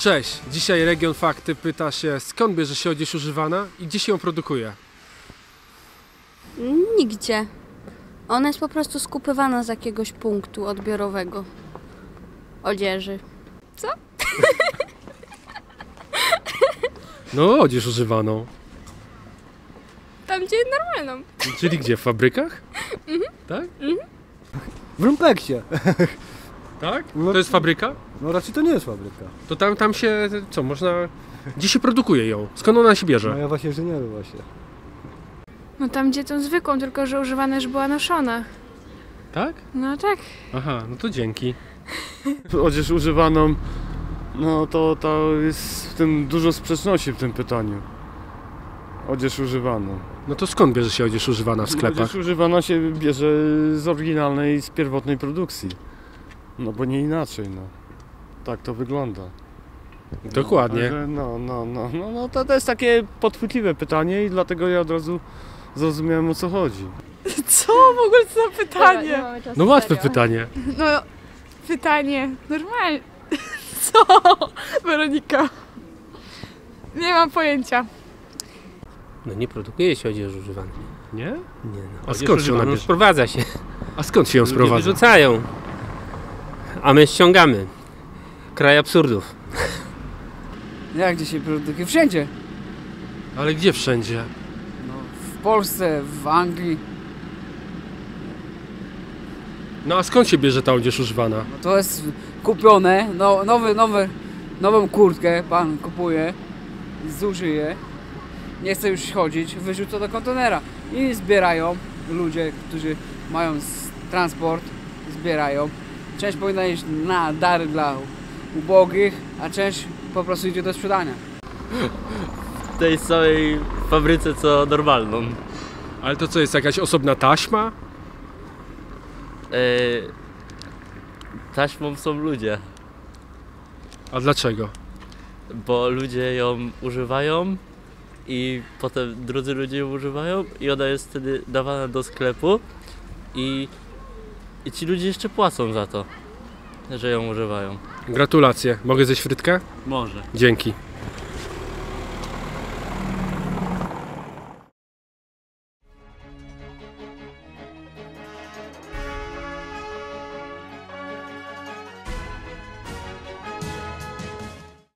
Cześć, dzisiaj Region Fakty pyta się, skąd bierze się odzież używana i gdzie się ją produkuje? Nigdzie. Ona jest po prostu skupywana z jakiegoś punktu odbiorowego odzieży. Co? No, odzież używaną. Tam, gdzie normalną. Czyli gdzie? W fabrykach? Tak? W lumpeksie. Tak? No, To jest fabryka? No raczej to nie jest fabryka. To tam się, co, można... Gdzie się produkuje ją? Skąd ona się No bierze? ja właśnie inżynieru właśnie. No tam, gdzie tą zwykłą, tylko że używana już była noszona. Tak? No tak. Aha, no to dzięki. Odzież używaną, no to jest w tym dużo sprzeczności w tym pytaniu. Odzież używaną. No to skąd bierze się odzież używana w sklepach? Odzież używana się bierze z oryginalnej, z pierwotnej produkcji. No bo nie inaczej, no. Tak to wygląda. Dokładnie. Także no to jest takie podchwytliwe pytanie i dlatego ja od razu zrozumiałem, o co chodzi. Co w ogóle to za pytanie? No łatwe pytanie. No, pytanie. Normalnie. Co? Weronika. Nie mam pojęcia. No nie produkuje się odzieży używanej. Nie? Nie, no. A skąd się ona bierze? Sprowadza się. A skąd się ją Ludzie sprowadza? wyrzucają. A my ściągamy. Kraj absurdów. Jak dzisiaj produkuje? Wszędzie. Ale gdzie wszędzie? No, w Polsce, w Anglii. No a skąd się bierze ta odzież używana? No, to jest kupione. No, nową kurtkę pan kupuje, zużyje. Nie chce już chodzić, wyrzuca do kontenera. I zbierają ludzie, którzy mają transport, zbierają. Część powinna iść na dary dla ubogich, a część po prostu idzie do sprzedania. W tej samej fabryce co normalną. Ale to co, jest jakaś osobna taśma? Taśmą są ludzie, A dlaczego? bo ludzie ją używają i potem drudzy ludzie ją używają i ona jest wtedy dawana do sklepu i ci ludzie jeszcze płacą za to, że ją używają. Gratulacje. Mogę zjeść frytkę? Może. Dzięki.